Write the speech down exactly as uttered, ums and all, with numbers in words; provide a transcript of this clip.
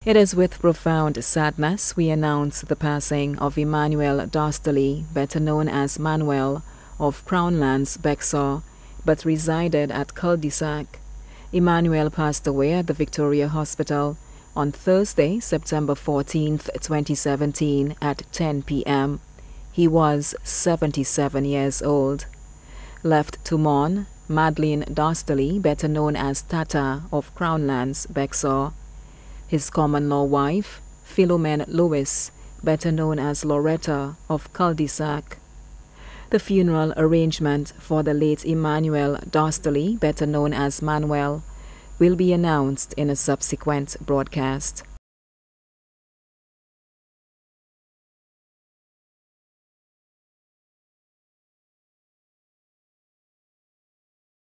It is with profound sadness we announce the passing of Emmanuel Dostally, better known as Manuel, of Crownlands, Bexar, but resided at Cul-de-sac. Emmanuel passed away at the Victoria Hospital on Thursday, September fourteenth, twenty seventeen at ten p m He was seventy-seven years old. Left to mourn, Madeline Dostally, better known as Tata of Crownlands, Bexar. His common-law wife, Philomene Lewis, better known as Loretta of Cul-de-sac. The funeral arrangement for the late Emmanuel Dostally, better known as Manuel, will be announced in a subsequent broadcast.